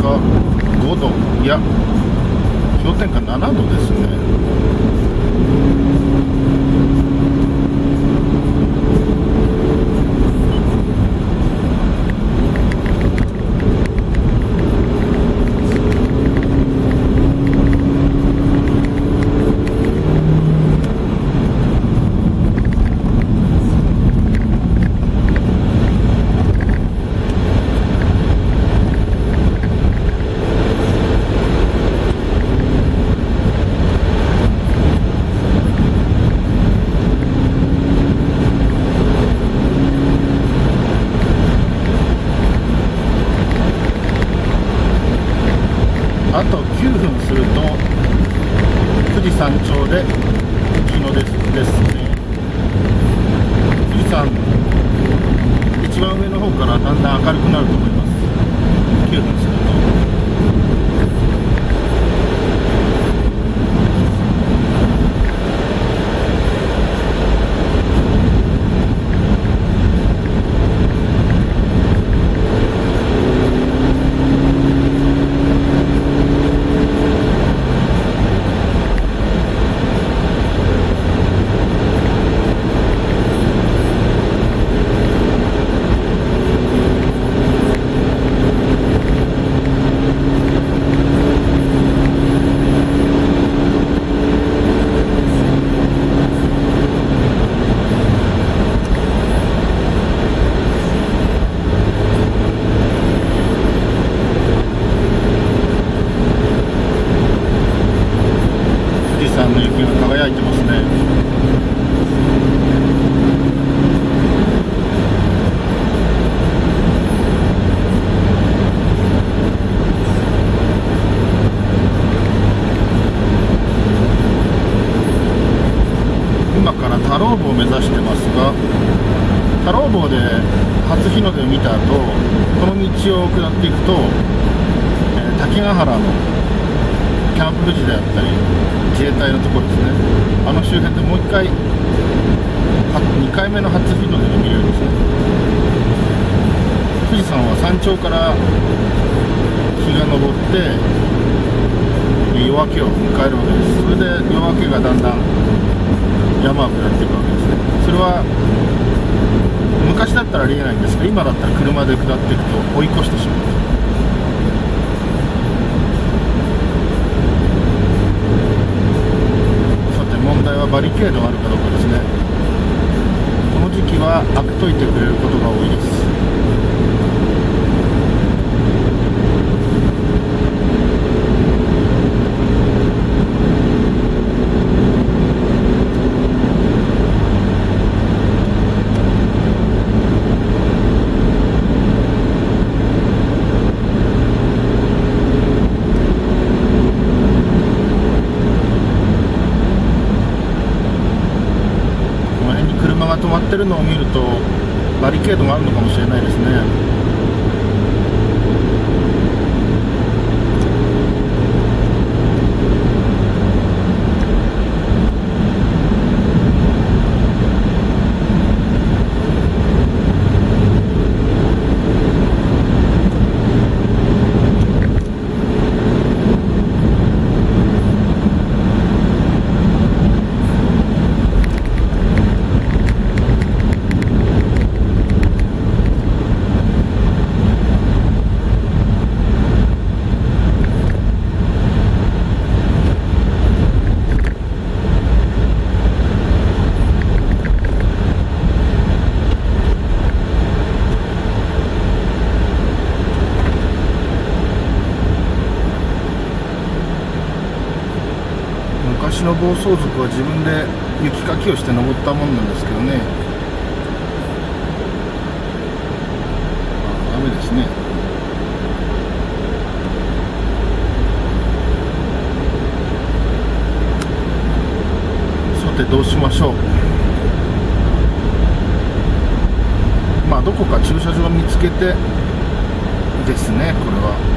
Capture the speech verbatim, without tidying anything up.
かごど、いや氷点下ななどですね。あときゅうふんすると富士山頂で日の出ですね。富士山一番上の方からだんだん明るくなると思います。きゅうふんすると。の雪が輝いてますね。今から太郎坊を目指してますが、太郎坊で初日の出を見た後、この道を下っていくと、えー、滝ヶ原のキャンプ富士であったり自衛隊のところですね、あの周辺でもう一回にかいめの初日の出が見れるんですね。富士山は山頂から日が昇って夜明けを迎えるわけです。それで夜明けがだんだん山を下っていくわけですね。それは昔だったらありえないんですが、今だったら車で下っていくと追い越してしまう。問題はバリケードがあるかどうかですね。この時期は開けといてくれることが多いです。車が止まってるのを見るとバリケードがあるのかもしれないですね。昔の暴走族は自分で雪かきをして登ったもんなんですけどね。あ、ダメですね。さてどうしましょう。まあどこか駐車場を見つけてですね、これは。